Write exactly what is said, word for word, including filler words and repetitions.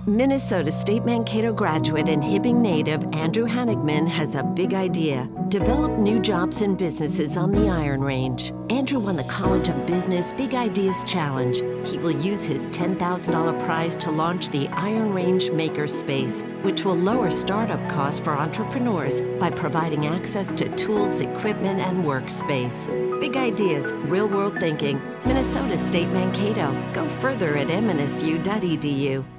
Minnesota State Mankato graduate and Hibbing native Andrew Hanigman has a big idea: develop new jobs and businesses on the Iron Range. Andrew won the College of Business Big Ideas Challenge. He will use his ten thousand dollar prize to launch the Iron Range Makerspace, which will lower startup costs for entrepreneurs by providing access to tools, equipment, and workspace. Big ideas, real-world thinking. Minnesota State Mankato. Go further at M N S U dot E D U.